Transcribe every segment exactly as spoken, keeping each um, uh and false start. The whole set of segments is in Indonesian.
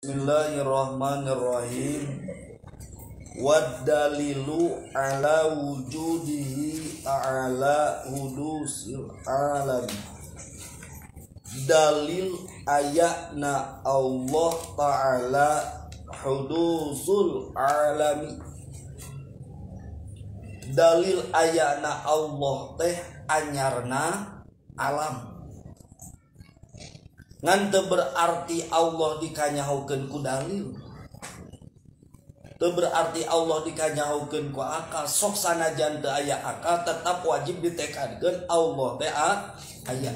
Bismillahirrahmanirrahim. Wad dalilu ala wujudihi ta'ala hudusil alam. Dalil ayatna Allah ta'ala hudusul alami. Dalil ayatna Allah teh anyarna alam. Ngan teu berarti Allah dikanyahukeun ku dalil, teu berarti Allah dikanyahukeun ku akal. Sok sanajan teu aya akal tetap wajib ditekadkeun Allah teh aya.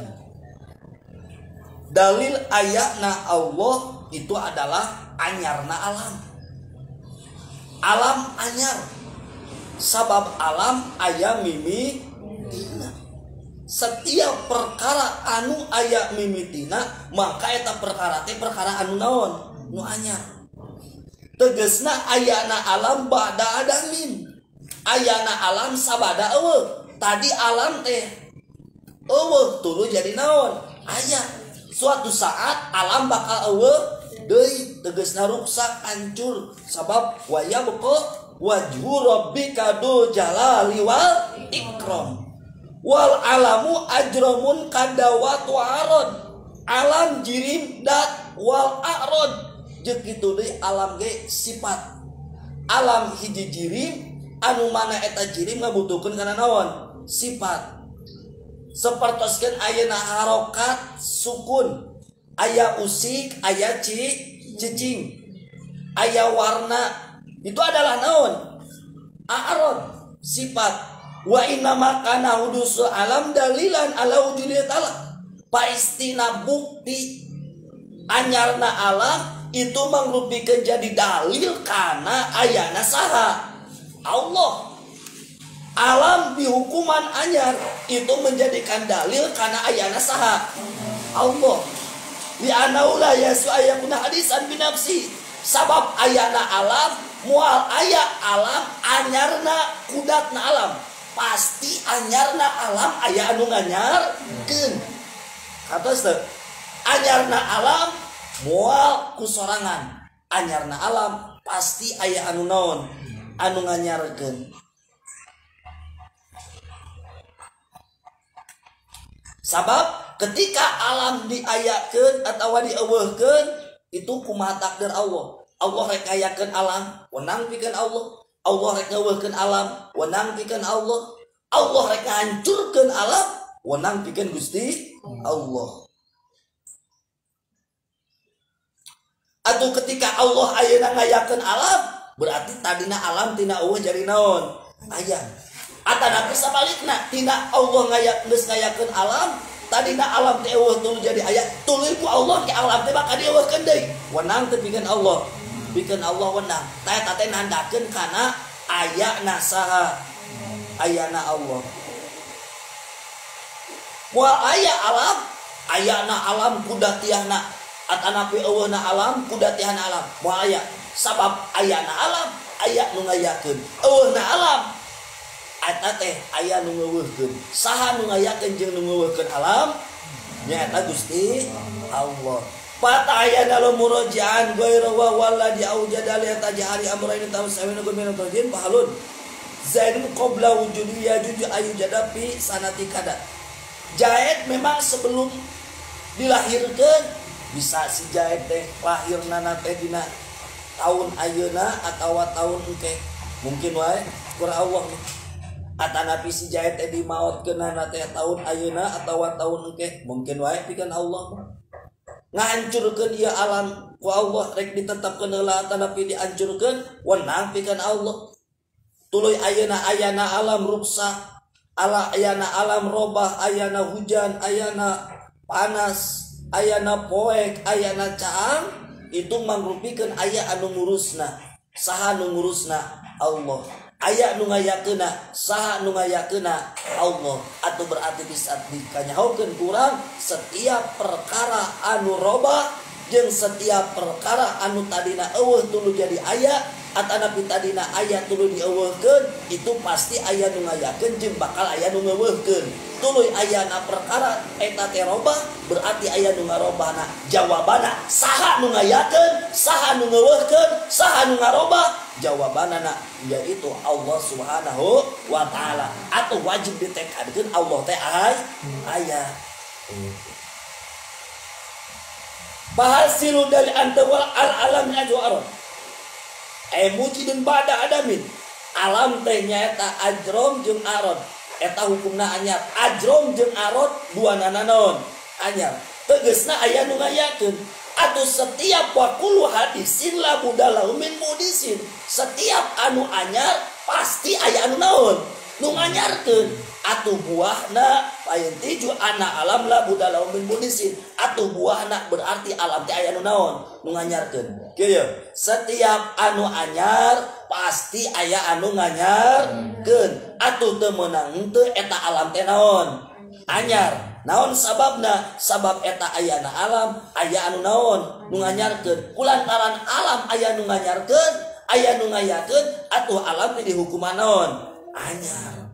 Dalil ayatna Allah itu adalah anyarna alam. Alam anyar, sabab alam aya mimi tina. Setiap perkara anu aya mimitina maka eta perkara teh perkara anu naon nu anyar. Tegesna ayana alam ba'da adamin. Ayana alam sabada eueuh. Tadi alam teh eueuh tuluy jadi naon aya. Suatu saat alam bakal eueuh deui, tegesna ruksak hancur sabab waya beko wajhu rabbika dzul jalali wal ikram. Wal alamu ajramun kadawat wa arad. Alam jirim dat wal arad. Jeung kitu deui alam ge sifat. Alam hiji jirim anu mana eta jirim ngabutuhkeun kana naon? Sifat. Sapertoskeun ayeuna harokat sukun, aya usik, aya ci cicing, aya warna, itu adalah naon? Arad, sifat. Wa inna makana hudusul alam dalilan ala wujudil ta'ala. Paistina bukti anyarna alam itu mangrupikeun jadi dalil kana ayana saha Allah. Alam dihukuman anyar itu menjadikan dalil kana ayana saha Allah. Li anaula yasu ayakuna hadisan binafsi. Sabab ayana alam mual aya alam anyarna kudatna alam. Pasti anyarna alam aya anu nganyarkeun. Katos teu? Anyarna alam moal ku sorangan. Anyarna alam pasti aya anu naon? Anu nganyarkeun. Sabab ketika alam diayakeun atawa dieuweuhkeun itu kumaha takdir Allah. Allah rek ngayakeun alam, wenang pikeun Allah. Allah rek ngeuweuhkeun alam, wenang pikeun Allah. Allah rek ngahancurkeun alam, wenang pikeun Gusti Allah. Atuh ketika Allah ayeuna ngayakeun alam, berarti tadina alam tina eueuh jadi naon? Aya. Atanapi sabalikna, tina Allah ngayak geus ngayakeun alam, tadina alam teh eueuh tuluy jadi aya, tuluy ku Allah ke alam teh bakal dieuweuhkeun deui. Wenang teh pikeun Allah. Pikeun Allah wenang. Tah eta teh nandakeun kana ayana saha ayana Allah. Moal aya alam, ayana alam kudatiahna atanapi eueuhna alam kudatiahna alam. Moal aya sabab ayana alam aya nu ngayakeun. Eueuhna alam eta teh aya nu ngeuweuhkeun. Saha nu ngayakeun jeung nu ngeuweuhkeun alam? Nyaeta Gusti Allah. Patayana lo murajaan ghairu wa walladhi aujada li tajari amrayn tawsawina gumina tawjin pahalun zaidun qabla wujudi yajuj ayujada fi sanati kada. Jaid memang sebelum dilahirkeun bisa si Jaid teh lahirna teh dina tahun ayeuna atawa tahun engke mungkin wae qura Allah atanapi si Jaid teh dimaotkeun teh tahun ayeuna atawa tahun engke mungkin wae pikeun Allah ngahancurkeun ieu alam ku Allah rek ditetepkeun heula tanapi dihancurkeun wenang pikeun Allah. Tuluy ayeuna ayana alam ruksa, ala ayana alam robah, ayana hujan, ayana panas, ayana poek, ayana caang, itu mangrupikeun aya anu ngurusna. Saha nu ngurusna? Allah. Aya nu ngayakeunna, saha nu ngayakeunna? Allah. Atuh berarti bisa dikanyahokeun kurang setiap perkara anu robah jeung setiap perkara anu tadina eueuh tuluy jadi aya atana pitadina aya tuluy dieuweuhkeun itu pasti aya nu ngayakeun jeung bakal aya nu ngeuweuhkeun. Tuluy ayana perkara eta teh robah berarti aya nu ngarobahna. Jawabana saha nu ngayakeun, saha nu ngeuweuhkeun, saha nu ngarobah? Jawabanana yaitu Allah Subhanahu wa taala. Atuh wajib ditekadkeun Allah teh aya. Bahasilu dari antawal al-alam ajwar. Eh mujidun ba'da adamin. Alam teh nyaeta ajrom jeung arod. Eta hukumna anyar. Ajrom jeung arod duanana naon? Anyar. Tegasna aya nu ngayakeun. Atuh setiap waqulu hadisin la budalahu min mudisin. Setiap anu anyar pasti aya anu naon? Nu nganyarkeun. Atuh buahna payen tiju ana alam la budalahu min mudisin. Atuh buahna berarti alam teh aya nu naon? Nu nganyarkeun. Kieu setiap anu anyar pasti aya anu nganyarkeun. Atuh teu meunang henteu eta alam teh naon? Anyar. Naon sababna? Sabab eta ayana alam aya anu naon? Nu nganyarkeun. Kulantaran alam aya nu nganyarkeun, aya nu ngayakeun, atuh alam teh dihukuman naon? Anyar.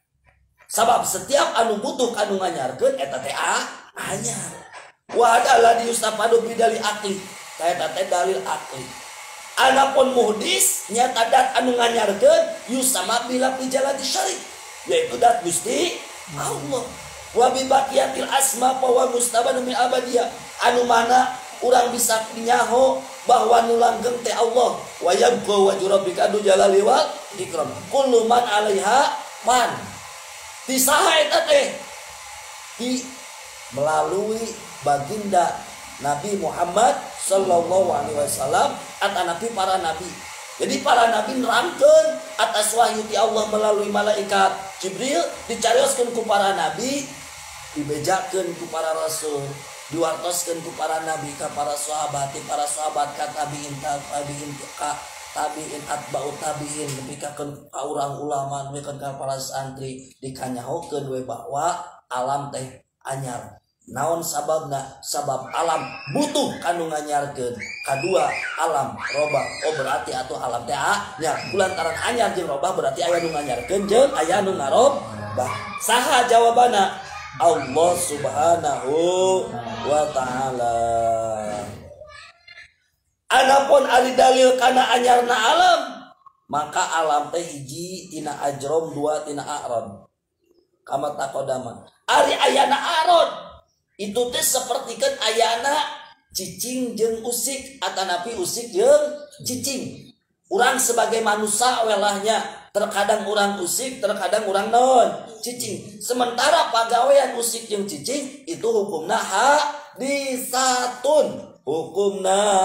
Sabab setiap anu butuh anu nganyarkeun eta teh anyar. Wa adalah diustafadu bidali akli. Eta teh dalil akli. Anapun muhdis nyata dat anu nganyarkeun yusama bila pijalati syar'i. Yaitu dat Gusti Allah. Wa bi baqiyatil asma fa wa mustaban min abadiyah. Anu mana urang bisa nyaho bahwa nu langgeng teh Allah. Wa yabqa wajhu rabbika du jalali wal ikram. Kullu man 'alaiha man. Di saha eta teh? Di melalui baginda Nabi Muhammad sallallahu alaihi wasallam atanapi para nabi. Jadi para nabi nerangkeun atas wahyu ti Allah melalui malaikat Jibril dicarioskeun ku para nabi, dibejakeun ku para rasul, diwartoskeun ku para nabi ka para sahabat, para sahabat ka tabiin tabiin ka tabiin atba'ut tabiin nepikakeun ka urang ulama nepikeun ka para santri dikanyahokeun we bahwa alam teh anyar. Naon sababna? Sabab alam butuh kanu nganyarkeun. Kadua alam robah. Oh berarti atuh alam teh anyar. Kulantaran anyar jeung robah berarti aya nu nganyarkeun jeung aya nu ngarobah. Saha jawabana? Allah Subhanahu wa taala. Anapun ari dalil kana anyarna alam, maka alam teh hiji tina ajrom, dua tina a'rad. Kama taqaddama. Ari ayana a'rad itu teh sapertikeun ayana cicing jeung usik atanapi usik jeung cicing. Urang sebagai manusia welahnya terkadang urang usik, terkadang urang naon? Cicing. Sementara pagawean usik jeung cicing itu hukumna hadisatun. Hukumna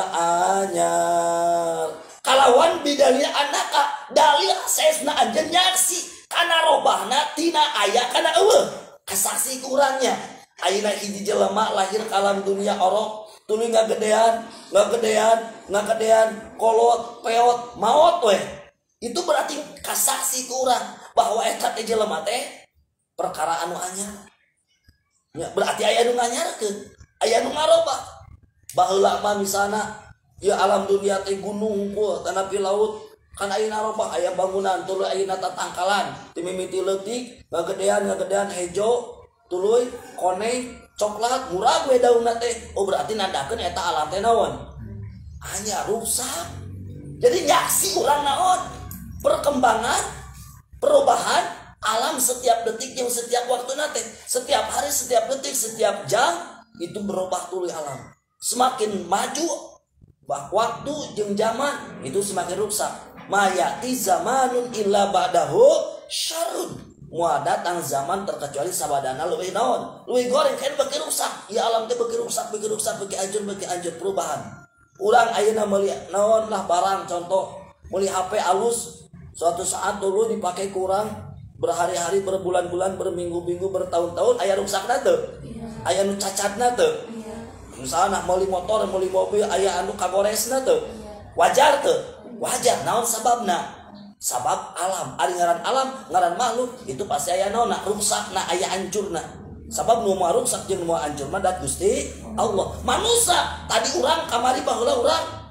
anyar. Kalawan bidalil anaka dalil sesna anjeun nyaksi kana robahna tina aya kana eueuh kasaksi kurangnya. Ayeuna hiji jelema lahir ka alam dunia orok tuluy ngagedean ngagedean ngagedean kolot peot maot we. Itu berarti kasaksi kurang bahwa eta teh jelema teh perkara anu anyar. Ya, berarti aya nu nganyarkeun, aya nu ngarobah. Baheula mah misalna ya alam dunia teh gunung hungkul tanapi laut kan ayeuna robah aya bangunan tuluy ayeuna tatangkalan ti mimiti leutik ngagedean ngagedean hejo tuluy koneng coklat murah we daunna teh. Oh berarti nandakeun eta alam teh naon? Hanya rusak. Jadi nyaksi urang naon? Perkembangan perubahan alam setiap detik yang setiap waktu nate, setiap hari, setiap detik, setiap jam itu berubah tuluy alam. Semakin maju bah waktu jeung zaman itu semakin rusak. Mayati zamanun illa ba'dahu syarrun. Mua datang zaman terkecuali sabadana leuwih naon? Leuwih goreng kan beuki rusak. Ya alam teh beuki rusak, beuki rusak, beuki anjeun, beuki anjeun perubahan. Urang ayeuna meuli naon lah barang contoh meuli H P alus suatu saat dulu dipakai kurang berhari-hari, berbulan-bulan, berminggu-minggu, bertahun-tahun aya rusakna teu? Aya nu cacatna teu? Misalnya meuli motor, meuli mobil aya anu kagoresna teu? Wajar teu? Wajar. Naon sababna? Sabab alam, ari ngaran alam, ngaran makhluk itu pasti aya naonna rusakna, aya hancurna. Sabab nu moal rusak jeung nu moal hancur mah dat Gusti Allah. Manusia tadi urang kamari baheula urang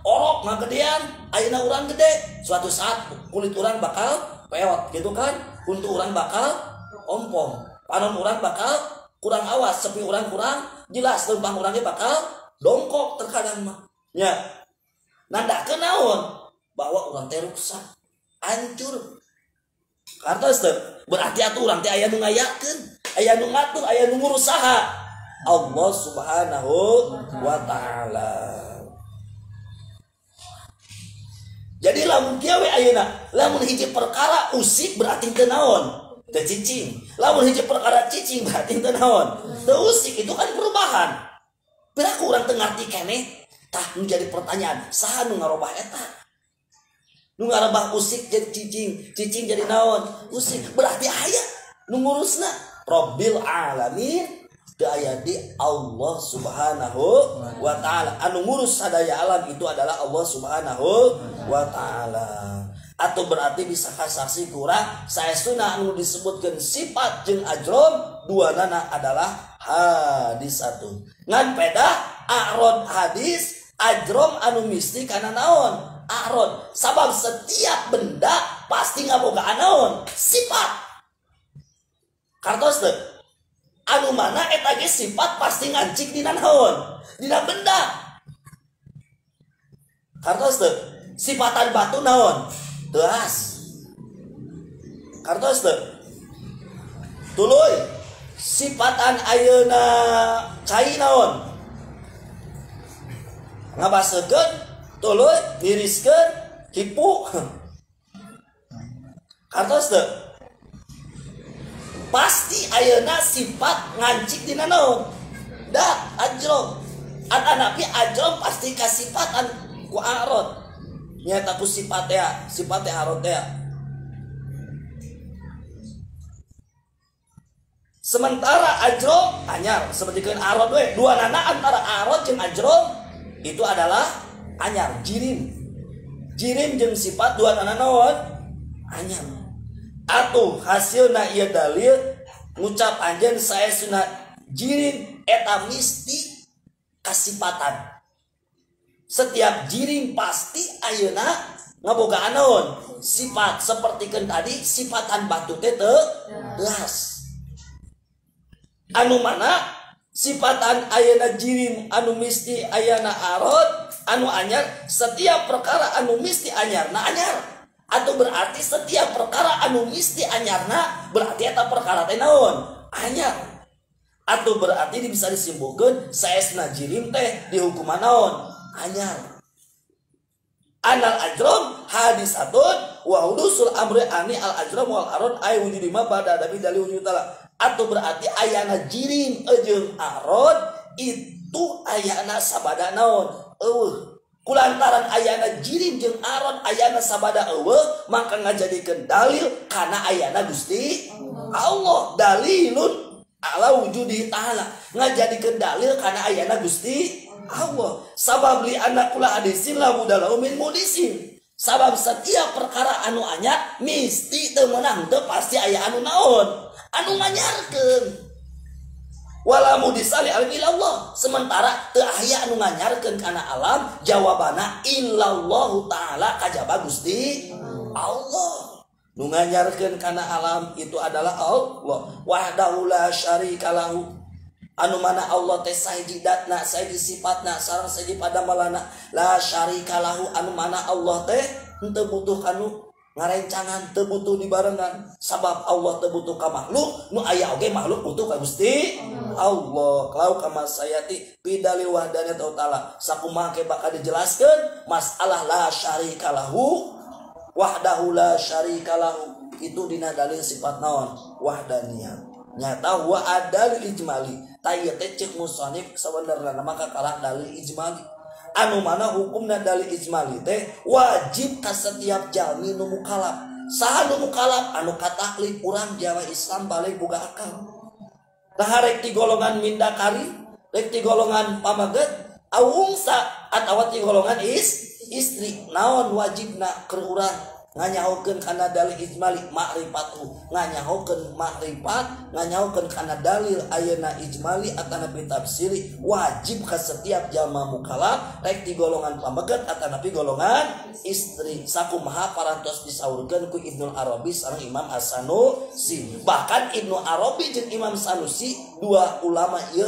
orok ngagedean, ayeuna urang gede. Suatu saat kulit urang bakal peot gitu kan. Untuk urang bakal ompong. Panon urang bakal kurang awas, sepi urang kurang jelas, leumpang urangnya bakal dongkok terkadang mah. Nya. Nandakeun naon? Bahwa urang teh rusak, hancur. Kartos teh berarti atuh urang teh aya nu ngayakeun, aya nu ngatur, aya nu ngurusaha. Allah Subhanahu wa taala. Jadi lamun kieu we ayeuna, lamun hiji perkara usik berarti teu naon? Teu cicing. Lamun hiji perkara cicing berarti teu naon? Teu usik, itu kan perubahan. Beraku urang teu ngarti keneh, tah nu jadi pertanyaan, saha nu ngarobah eta? Nu ngarobah usik jadi cicing, cicing jadi naon? Usik. Berarti aya nu ngurusna Rabbil alamin. Aya di Allah Subhanahu wa taala. Anu ngurus sadaya alam itu adalah Allah Subhanahu wa taala. Atau berarti bisa kasaksi kurang saestuna anu disebutkeun sifat jeung ajrom duanana adalah hadis satu. Ngan pedah a'rod hadis, ajrom anu misti kana naon? A'rod. Sabab setiap benda pasti ngabogaan naon? Sifat. Kartos teu? Anu mana eta ge sifat pasti ngancik dina naon? Dina benda. Kartos teu? Sifatan batu naon? Teas. Kartos teu? Tuluy. Sifatan ayeuna cai naon? Ngabasekeun, tuluy, niriskeun, kipu. Kartos teu? Pasti ayeuna sifat ngancik dina naon? Da ajrom. Atanapi ajrom pasti kasifatan ku arod. Nyata ku sifat ya, sifat teh arod teh. Sementara ajrom anyar, sapertikeun arod we. Dua nana antara arod jeung ajrom itu adalah anyar, jirim. Jirim jeung sifat dua nana naon? Anyar. Atuh hasilna ieu dalil ngucap anjeun saestuna jirim eta misti kasifatan. Setiap jirim pasti ayeuna ngabogaan naon? Sifat sapertikeun tadi sifatan batu teh teu belas. Anu mana sifatan ayeuna jirim anu misti ayeuna arod anu anyar, setiap perkara anu misti anyarna anyar. Atau berarti setiap perkara anu misti anyarna berarti eta perkara teh naon? Anyar. Atau berarti bisa disimpulkeun saestuna jirim teh dihukuman naon? Anyar. Anal ajrom hadis atun wa hudusul amri ani al ajrom wal arod ay wujudi ma pada dabi dalil wujud taala. Atau berarti ayana jirim jeung arod itu ayana sabada naon? Eueuh. Kulantaran ayana jirim jeung arod ayana sabada eueuh maka ngajadikeun dalil kana ayana Gusti Allah. Dalilun ala wujudi ta'ala, ngajadikeun dalil kana ayana Gusti Allah. Sabab li anna kula hadisin la budalau min mudisin. Sabab setiap perkara anu anyar misti teu meunang teu pasti aya anu naon? Anu nganyarkeun. Wala mudisali al-ilallah. Sementara teu aya anu nganyarkeun kana alam, jawabana illallahu taala kajaba Gusti Allah. Nu nganyarkeun kana alam itu adalah Allah wahdahu la syarikalahu. Anu mana Allah teh sahiji datna, sahiji sifatna, sareng sahiji padamalana, la syarikalahu. Anu mana Allah teh henteu butuh kanu ngarencangan, teu butuh dibarengan. Sabab Allah teu butuh ka makhluk, nu aya oge makhluk butuh ka Gusti Allah. Kalau kama sayati bidalil wahdaniyat taala sakumaha ke bakal dijelaskeun masalah la syarikalahu wahdahu la syarikalahu itu dina dalil sifat naon? Wahdaniyah. Nyata wa adalil ijmali tayeu teh ceuk musannif sabenerna maka kalah dalil ijmali. Anu mana hukumna dalil ijmali teh wajib ka setiap jalmi nu mukallaf. Saha nu mukallaf? Anu kataklif urang Jawa Islam balik boga akal. Tah rek ti golongan mindakari, rek ti golongan pamaget, aungsa atawa ti golongan is istri naon wajibna keur urang nganyahokeun kana dalil ijmali ma'rifatu, nganyahokeun ma'rifat, nganyahokeun kana dalil ayeuna ijmali atanapi tafsiri wajib ka setiap jalma mukallaf rek ti golongan pambeget atanapi golongan istri. Sakumaha parantos disaurkeun ku Ibnu Arabi sareng Imam As-Sanusi. Bahkan Ibnu Arabi jeung Imam Sanusi dua ulama ieu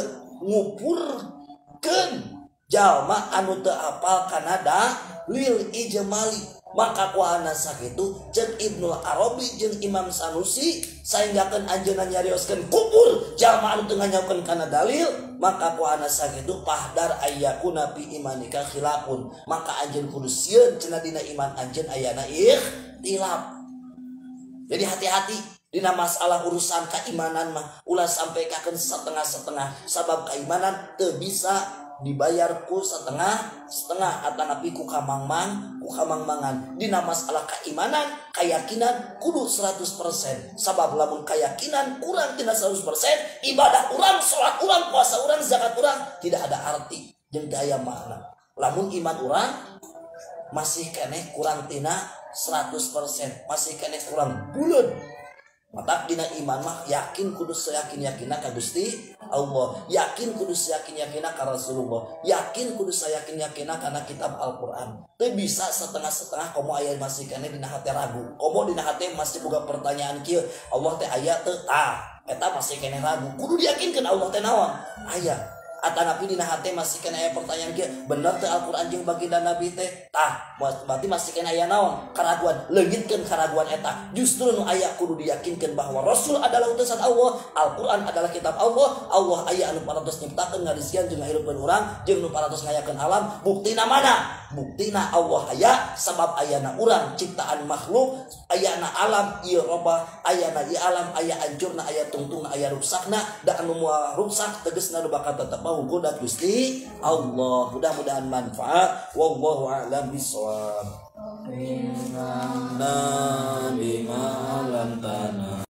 ngupurkeun jalma anu teu apal kana dalil ijmali. Maka kuahana sakitu jeung Ibnu Arabi jeung Imam Sanusi saenggakeun anjeunna nyarioskeun kubur jalma anu teu nganyaokeun kana dalil, maka kuahana sakitu pahdar ayyakuna fi imanika khilafun, maka anjeun kudu sieun cenah dina iman anjeun ayana ikhtilaf. Jadi hati-hati dina masalah urusan keimanan mah ulah sampai kakeun setengah-setengah, sabab keimanan teu bisa dibayar ku setengah setengah atanapi ku kamangmang ku kamangmangan. Dina masalah keimanan keyakinan kudu seratus persen, sabab lamun keyakinan kurang tina seratus persen ibadah urang, salat urang, puasa urang, zakat urang tidak ada arti jeung teu aya makna. Lamun iman urang masih keneh kurang tina seratus persen, masih keneh kurang buleud. Mata dina iman mah yakin kudu sayakin-yakina ka Gusti Allah, yakin kudu sayakin-yakina ka Rasulullah, yakin kudu sayakin-yakina kana kitab Al-Qur'an. Teu bisa setengah-setengah komo aya masih keneh dina hate ragu. Komo dina hate masih boga pertanyaan kieu, Allah teh aya teu? Tah, eta masih keneh ragu. Kudu diyakinkeun Allah teh naon? Aya. Atanapi dina hate masih kena aya pertanyaan kieu, bener teu Al-Qur'an jeung baginda Nabi teh? Tah, berarti masih kena aya naon? Karaguan. Leungitkeun karaguan eta. Justru nu aya kudu diyakinkeun bahwa Rasul adalah utusan Allah, Al-Qur'an adalah kitab Allah, Allah aya anu parantos nyiptakeun ngarisian jeung ngahirupkeun urang jeung nu parantos ngayakeun alam. Buktina mana? Buktina Allah aya sabab ayana urang ciptaan makhluk, ayana alam ieu robah, ayana ieu alam aya hancurna, aya tungtungna, aya ruksakna, da anu moal ruksak tegasna nu bakal tetep hukumat Gusti Allah. Mudah-mudahan manfaat. Wallahu a'lam bishawab. Nabi malam tanah.